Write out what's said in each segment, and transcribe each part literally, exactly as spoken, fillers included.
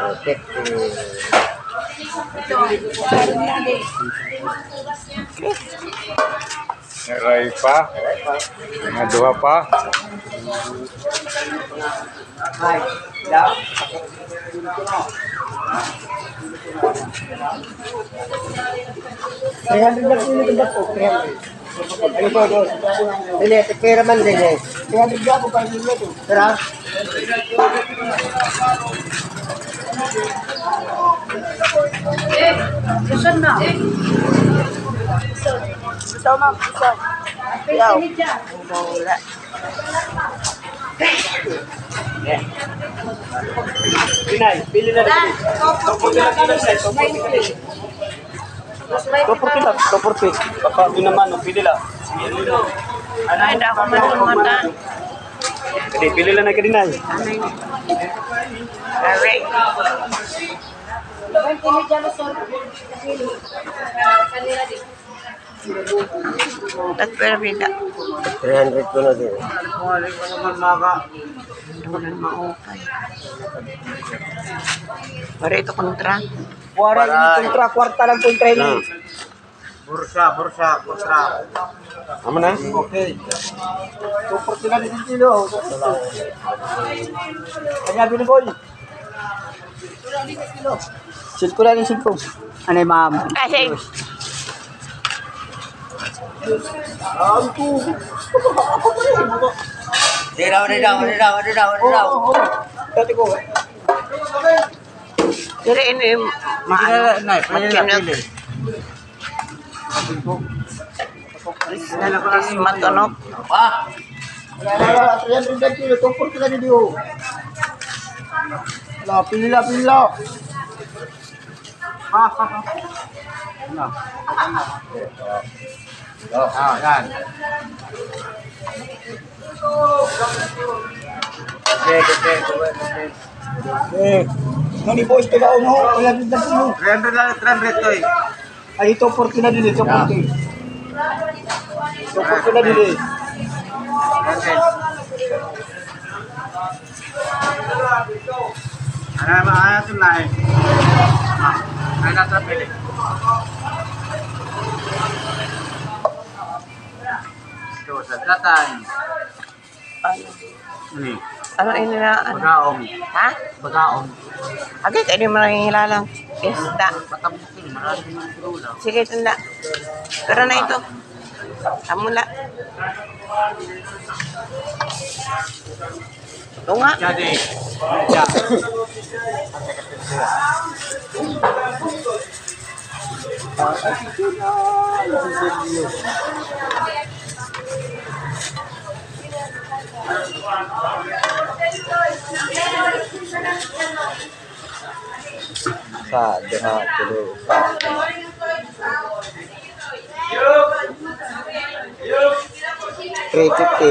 Rai pa. Nga duha pa. Ay, daw. three hundred lang po yung iba po, three hundred. Ano po, dos? Dili, pera man din eh. three hundred lang po para nila ito. Tara. Susan na. Susan ma'am, susan. Yaw. Wala. Pinay, pili na rin. Topor ka na rin, Sai. Topor ka rin. Topor ka lang, topor ka. Kapag binaman, pili lang. Ay, hindi ako manumatan. Hindi, pili lang na ka din ay. Correct. That's very big. three hundred ko na din. Wala naman maka. Wala naman okay. Para ito kontra. Wala yung kontra, kwarta lang kontra ini. Bursa, bursa, bursa. Amo na? Okay. Tupor sila din kilo. Kanya biniboy. Silko lang yung silko. Ano yung ma'am? Kasi, Diraw, diraw, diraw, diraw, diraw. Dati ko. dire ini maano. Makinag. Is matunok. Pa. Wala, three hundred kilo. Tupor sila din yun. Wala, pila, pila. Ha, ha, ha. Ano? Ah, yan. Okay, okay, okay. Eh, nani boys taga uno, wala din na puno. three hundred lang, three hundred to eh. Ay ito forty na din, ito forty. Ito forty na din. Ano naman, ano ito na eh. Ano na ito pili. Ito, sa datan. Ano? Ini, Ano ini na? Ano? bagaong. Ha? Bagaong. Agay, kayo mo lang hilalang. Isda. Patamukin, marami ng tulo. Sige, tanda. Pero na ito. Amula. Ito nga. Jadi, ya. Sa deha tulo sa. three fifty.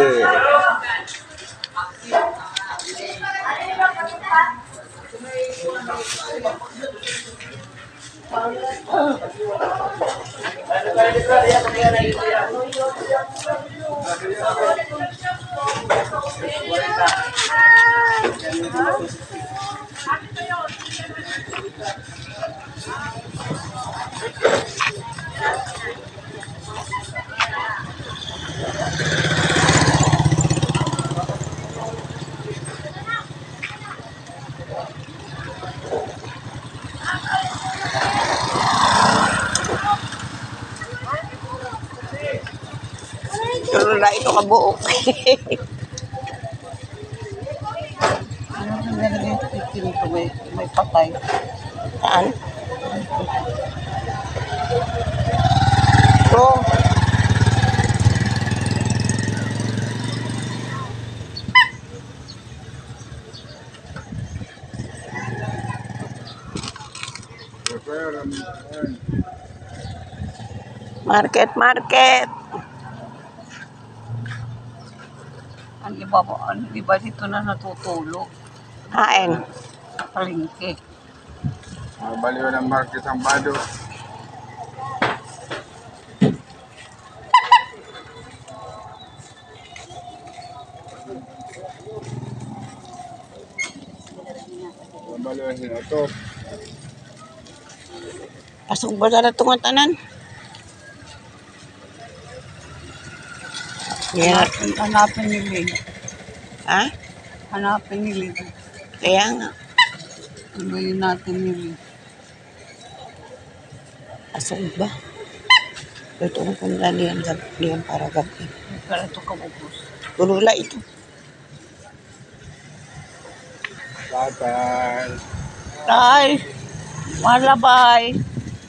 Pero na ito kabuo. Ano nang nalagay dito may may patay. Saan? Ito. Market, market. Ang iba po, ang iba dito na natutulog. Hain. Palengke. Baliw ng market ang bado. kabalo na ito. Pasok ba na itong tanan? Yeah. Hanapin, hanapin ni Lynn. Ha? Hanapin ni Lynn. Kaya nga. Tuloyin natin ni Lynn. Pasok ba? Ito ang kanda niyan, niyan para gabi. Pero ito kabubos. Gulula ito. Tatay. Tay! Malabay!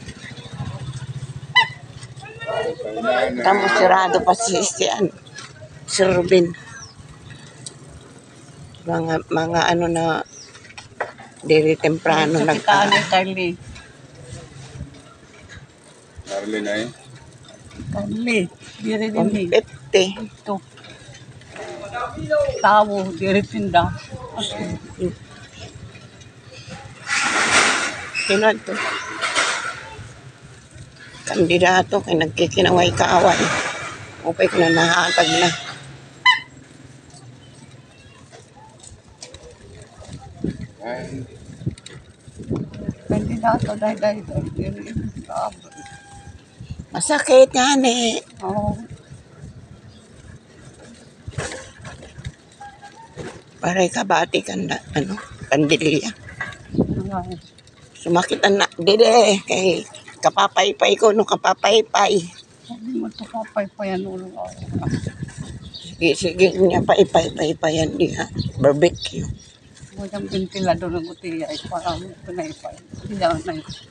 Tamo sirado pa si Stian. Si Ruben. Mga, mga ano na diri temprano Sa nag kitaan ni Carly. Darlene ay. Carly. Diri din one eh. fifty. Ito. Tawo. Diri tinda. Sino ito? Kandidato kay nagkikinaway kaaway. Upay ko na nahatag na. Ay. Kandidato dahil dahil dahil diri. Masakit nga ni. Oo. Paray kabati ka na, ano, kandilya. Ay. Sumakit ang na, dede, kay kapapaypay ko, no kapapaypay. Sabi mo ito kapay pa yan ulo. Sige, sige niya, paipay-paypayan diha. Barbecue. Walang ventilado ng utiya ay parang pinaypay. Hindi na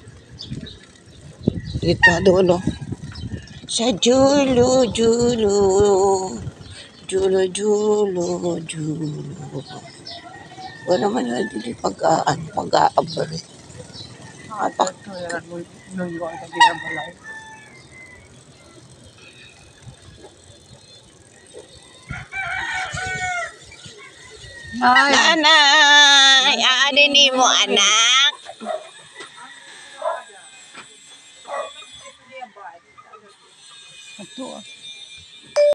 Dito, dulo. Sa julo, julo. Julo, julo, julo. Wala man na dili pag-aan, pag-aabari. Atak. ito yan. Luyo ang kagirang balay. Ay, Nanay, aanin ni mo, anak. ito ah.